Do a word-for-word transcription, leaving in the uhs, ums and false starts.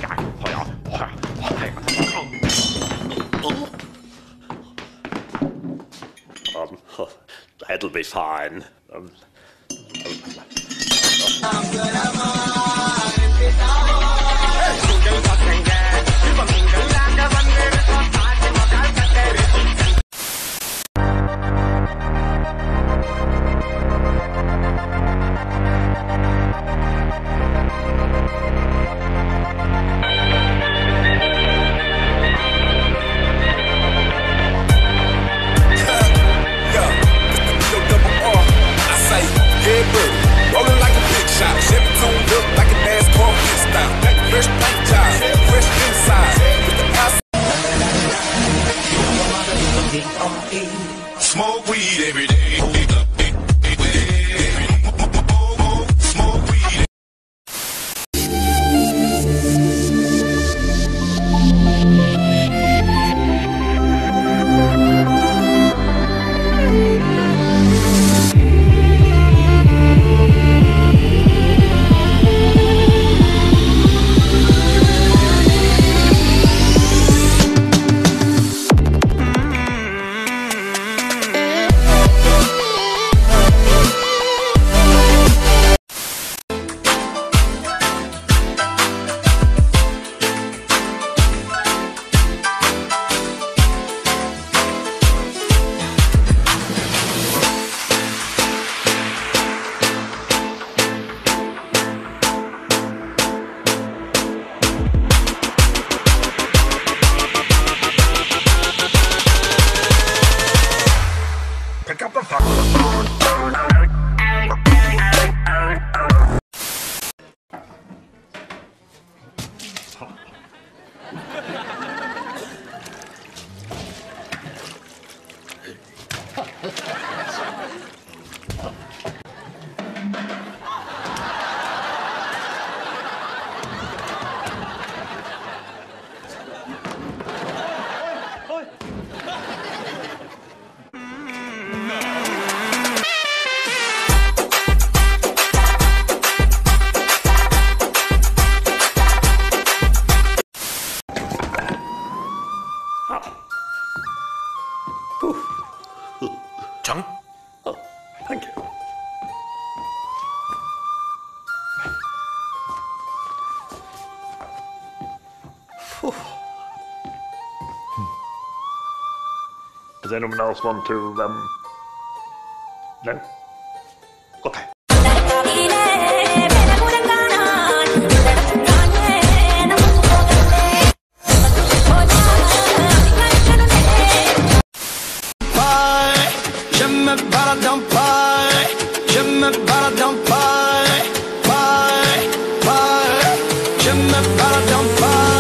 Um, that'll be fine. Um, rolling like a big shot, Chevy tuned up like a NASCAR pit stop. Fresh paint job, fresh inside, with the outside. Smoke weed every day. Smoke weed. Pick up the phone. Chung? Oh, thank you. Whew. Does anyone else want to, um... No? Okay. Je me balade en paille, je me balade en paille, paille, paille, je me balade en paille.